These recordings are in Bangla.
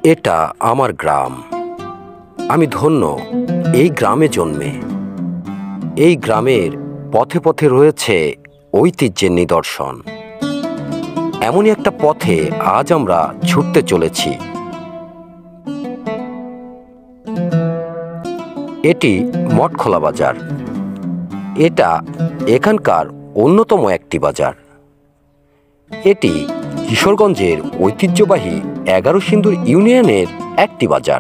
এটা আমার গ্রাম। আমি ধন্য এই গ্রামে জন্মে। এই গ্রামের পথে পথে রয়েছে ঐতিহ্যের নিদর্শন। এমনই একটা পথে আজ আমরা ছুটতে চলেছি। এটি মঠখোলা বাজার। এটা এখানকার অন্যতম একটি বাজার। এটি কিশোরগঞ্জের ঐতিহ্যবাহী 11 সিন্দুর ইউনিয়নের একটি বাজার।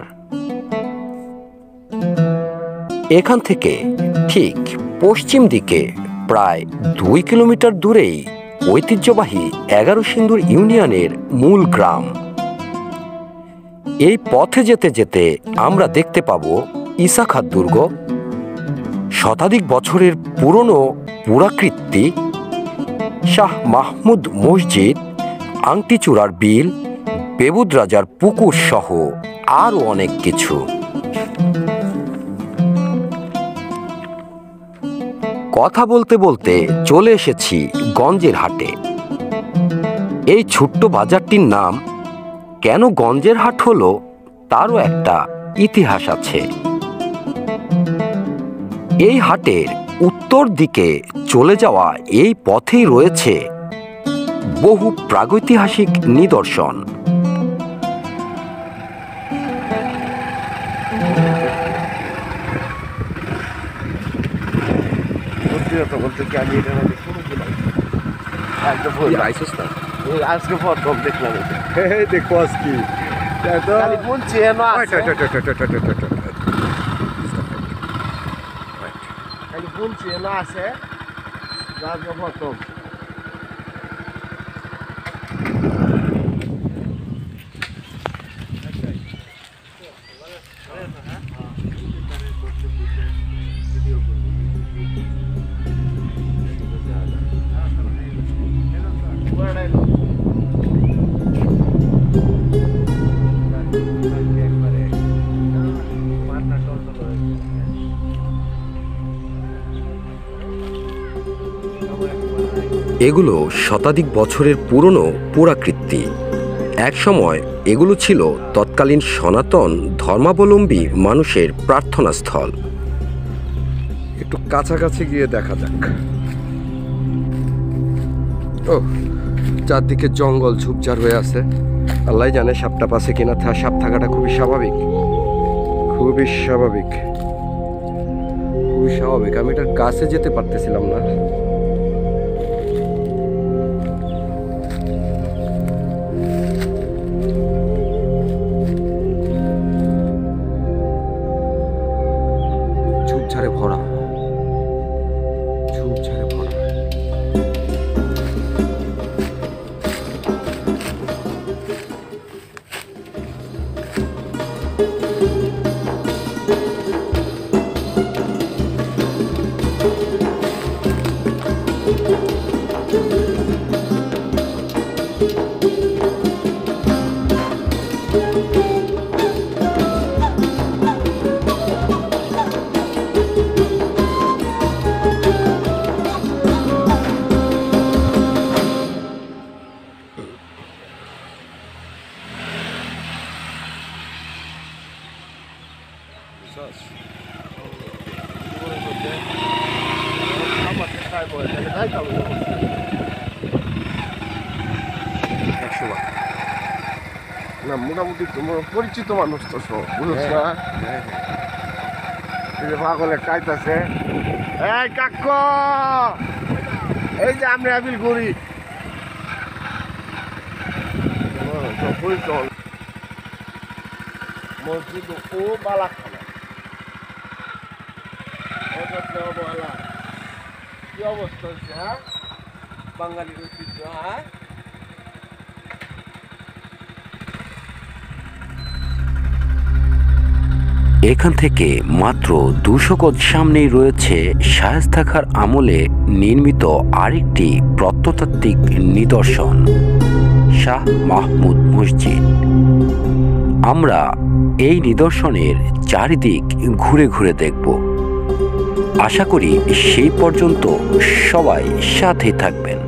এখান থেকে ঠিক পশ্চিম দিকে প্রায় 2 কিলোমিটার দূরেই ঐতিহ্যবাহী 11 সিন্দুর ইউনিয়নের মূল গ্রাম। এই পথে যেতে যেতে আমরা দেখতে পাব ইসাখাত দুর্গ, শতাধিক বছরের পুরনো পুরাকীর্তি, শাহ মাহমুদ মসজিদ, আংটিচূড়ার বিল, বেবুদ রাজার পুকুর সহ আরও অনেক কিছু। কথা বলতে বলতে চলে এসেছি গঞ্জের হাটে। এই ছোট্ট বাজারটির নাম কেন গঞ্জের হাট হলো তারও একটা ইতিহাস আছে। এই হাটের উত্তর দিকে চলে যাওয়া এই পথেই রয়েছে বহু প্রাগৈতিহাসিক নিদর্শন। আজকে প্রথম দেখলাম দেখো আজকে বলছি না আছে প্রথম। এগুলো শতাধিক বছরের পুরনো পুরাকীর্তি। একসময় এগুলো ছিল তৎকালীন সনাতন ধর্মাবলম্বী মানুষের প্রার্থনা স্থল। একটু কাছাকাছি গিয়ে দেখা যাক। ও, চারদিকে জঙ্গল ঝোপঝাড় হয়ে আছে। আল্লাহ জানে সাপটা পাশে কিনা। সাপ থাকাটা খুবই স্বাভাবিক, খুবই স্বাভাবিক, খুবই স্বাভাবিক। আমি এটার কাছে যেতে পারতেছিলাম না। ঝোপঝাড়ে ভরা, ঝোপঝাড়ে ভরা। না মোটামুটি তোমার পরিচিত মানুষ তো সব বুঝছ না। পাগলের কাইতাছে। এই কাক, এই যে আমি আবিল করি মসজিদ ও বালাখানা। কি অবস্থা হচ্ছে? হ্যাঁ, বাঙালির ঐতিহ্য। হ্যাঁ, এখান থেকে মাত্র 200 গজ সামনেই রয়েছে শায়েস্তা খাঁর আমলে নির্মিত আরেকটি প্রত্নতাত্ত্বিক নিদর্শন, শাহ মাহমুদ মসজিদ। আমরা এই নিদর্শনের চারিদিক ঘুরে ঘুরে দেখব। আশা করি সেই পর্যন্ত সবাই সাথে থাকবেন।